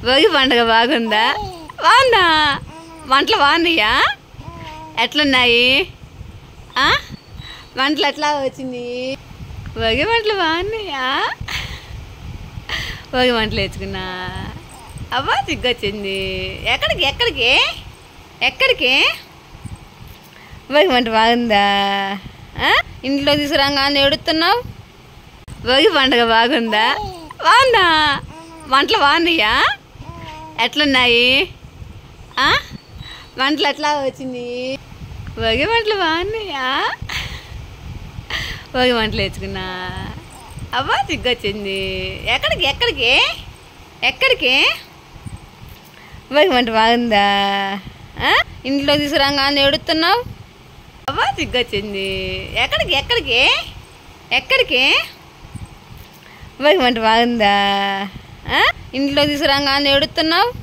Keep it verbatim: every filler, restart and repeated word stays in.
భోగి పండుగ బాగుందా? బాగుందా? వంటలు బాగున్నాయా? ఎట్లున్నాయి? వంటలు ఎట్లా వచ్చింది? భోగి వంటలు బాగున్నాయా? భోగి వంటలు వేసుకున్నా. అబ్బా సిగ్గొచ్చింది. ఎక్కడికి ఎక్కడికి ఎక్కడికి భోగి వంట బాగుందా? ఇంట్లో తీసుకురాగానే ఏడుస్తున్నావు. భోగి పండుగ బాగుందా? బాగుందా? వంటలు బాగున్నాయా? ఎట్లున్నాయి? వంటలు ఎట్లా వచ్చింది? భోగి వంటలు బాగున్నాయా? భోగి వంటలు వేసుకున్నా. అబ్బా సిగ్గొచ్చింది. ఎక్కడికి ఎక్కడికి ఎక్కడికి భోగి వంట బాగుందా? ఇంట్లో తీసుకురాగానే ఏడుస్తున్నావు. అబ్బా సిగ్గొచ్చింది. ఎక్కడికి ఎక్కడికి ఎక్కడికి భోగి వంట బాగుందా? ఇంట్లో తీసుకురాగానే ఏడుస్తున్నావు.